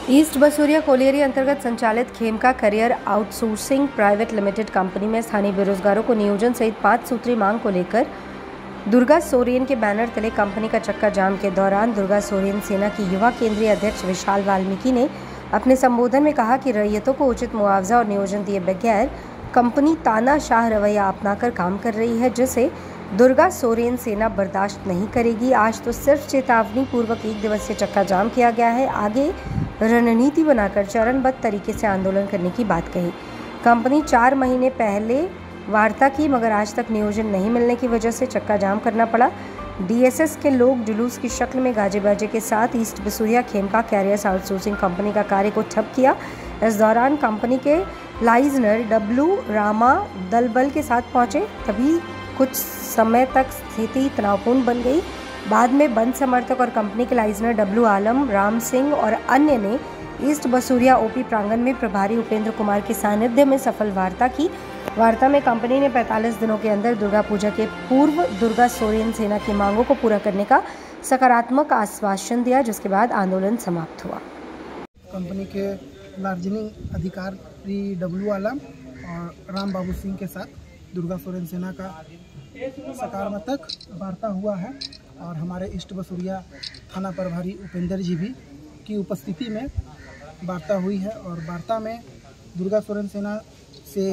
East Basuriya colliery अंतर्गत संचालित Khemka career outsourcing private limited company में स्थानीय बेरोजगारों को नियोजन सहित 5 सूत्री मांग को लेकर दुर्गा सोरेन के बैनर तले कंपनी का चक्का जाम के दौरान दुर्गा सोरेन सेना की युवा केंद्रीय अध्यक्ष विशाल वाल्मीकि ने अपने संबोधन में कहा कि रैयतों को उचित मुआवजा और नियोजन दिए बगैर कंपनी तानाशाह रवैया अपनाकर काम कर रही है, जिसे दुर्गा सोरेन सेना बर्दाश्त नहीं करेगी। आज तो सिर्फ चेतावनी पूर्वक 1 दिवसीय चक्का जाम किया गया है, आगे रणनीति बनाकर चरणबद्ध तरीके से आंदोलन करने की बात कही। कंपनी 4 महीने पहले वार्ता की, मगर आज तक नियोजन नहीं मिलने की वजह से चक्का जाम करना पड़ा। डीएसएस के लोग जुलूस की शक्ल में गाजे बाजे के साथ east Basuria Khemka carriers outsourcing company का कार्य को ठप किया। इस दौरान कंपनी के लाइजनर डब्लू रामा दल बल के साथ पहुंचे, तभी कुछ समय तक स्थिति तनावपूर्ण बन गई। बाद में बंद समर्थक और कंपनी के लाइजनर डब्लू आलम, राम सिंह और अन्य ने ईस्ट बसूरिया ओपी प्रांगण में प्रभारी उपेंद्र कुमार के सानिध्य में सफल वार्ता की। वार्ता में कंपनी ने 45 दिनों के अंदर दुर्गा पूजा के पूर्व दुर्गा सोरेन सेना की मांगों को पूरा करने का सकारात्मक आश्वासन दिया, जिसके बाद आंदोलन समाप्त हुआ। कंपनी के लार्जनिंग अधिकारी डब्लू आलम और राम बाबू सिंह के साथ दुर्गा सोरेन सेना का सकारात्मक वार्ता हुआ है और हमारे ईस्ट बसूरिया थाना प्रभारी उपेंद्र जी भी की उपस्थिति में वार्ता हुई है। और वार्ता में दुर्गा सोरेन सेना से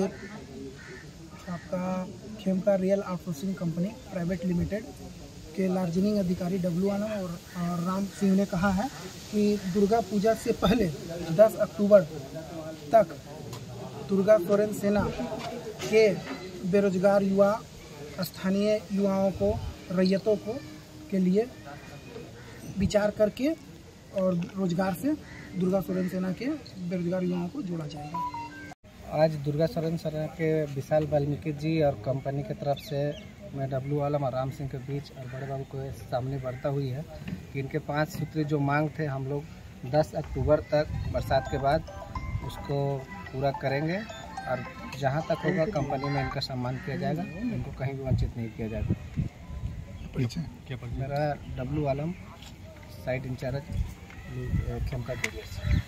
आपका Khemka real outsourcing company private limited के लार्जनिंग अधिकारी डब्लू आलम और राम सिंह ने कहा है कि दुर्गा पूजा से पहले 10 अक्टूबर तक दुर्गा सोरेन सेना के बेरोजगार युवा, स्थानीय युवाओं को, रैयतों को के लिए विचार करके और रोजगार से दुर्गा सोरेन सेना के बेरोजगार युवाओं को जोड़ा जाएगा। आज दुर्गा सोरेन सेना के विशाल वाल्मीकि जी और कंपनी की तरफ से मैं डब्लू आलम और राम सिंह के बीच और बड़े बाबू के सामने वार्ता हुई है कि इनके 5 सूत्री जो मांग थे, हम लोग 10 अक्टूबर तक बरसात के बाद उसको पूरा करेंगे और जहां तक होगा कंपनी में इनका सम्मान किया जाएगा, इनको कहीं भी वंचित नहीं किया जाएगा। मेरा Dablu Alam, site in-charge Khemka carriers.